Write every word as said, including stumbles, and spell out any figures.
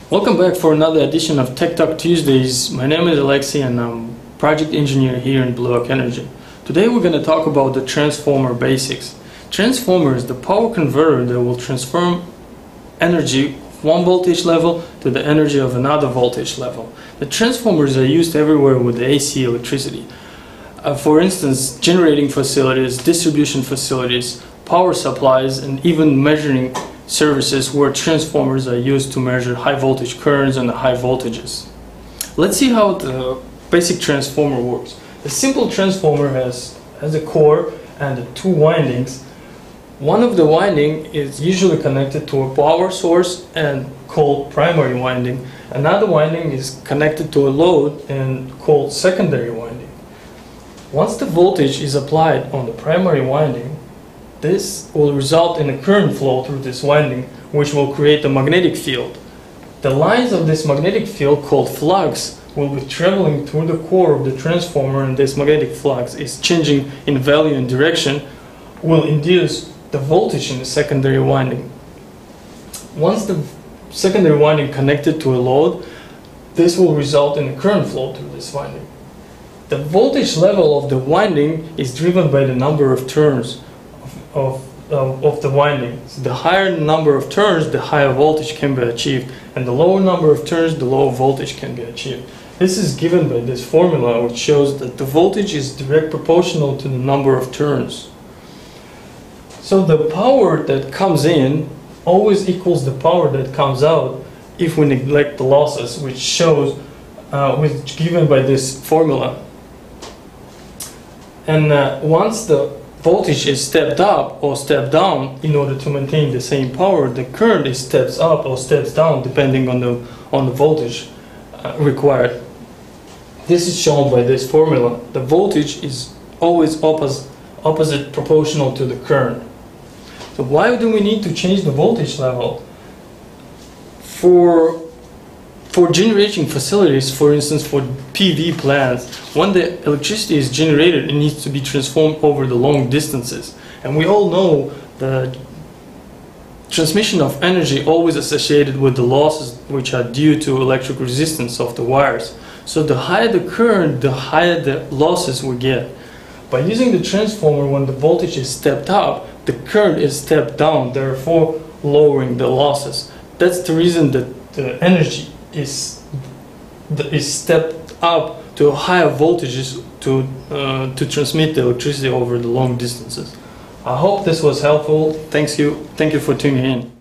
Welcome back for another edition of Tech Talk Tuesdays. My name is Alexei and I'm project engineer here in Blue Oak Energy. Today we're going to talk about the transformer basics. Transformer is the power converter that will transform energy of one voltage level to the energy of another voltage level. The transformers are used everywhere with the A C electricity. Uh, for instance, generating facilities, distribution facilities, power supplies, and even measuring services where transformers are used to measure high voltage currents and high voltages. Let's see how the basic transformer works. A simple transformer has, has a core and two windings. One of the winding is usually connected to a power source and called primary winding. Another winding is connected to a load and called secondary winding. Once the voltage is applied on the primary winding, this will result in a current flow through this winding, which will create a magnetic field. The lines of this magnetic field, called flux, will be traveling through the core of the transformer, and this magnetic flux is changing in value and direction, will induce the voltage in the secondary winding. Once the secondary winding connected to a load, this will result in a current flow through this winding. The voltage level of the winding is driven by the number of turns Of, uh, of the windings. The higher the number of turns, the higher voltage can be achieved, and the lower number of turns, the lower voltage can be achieved. This is given by this formula, which shows that the voltage is direct proportional to the number of turns. So the power that comes in always equals the power that comes out if we neglect the losses, which shows, uh, which given by this formula. And uh, once the voltage is stepped up or stepped down, in order to maintain the same power, the current is steps up or steps down depending on the on the voltage uh, required. This is shown by this formula. The voltage is always opposite opposite proportional to the current. So why do we need to change the voltage level? For For generating facilities, for instance, for P V plants, when the electricity is generated, it needs to be transformed over the long distances. And we all know the transmission of energy always associated with the losses which are due to electric resistance of the wires. So the higher the current, the higher the losses we get. By using the transformer, when the voltage is stepped up, the current is stepped down, therefore lowering the losses. That's the reason that the energy is is stepped up to higher voltages to uh, to transmit the electricity over the long distances. I hope this was helpful. Thanks you. Thank you for tuning in.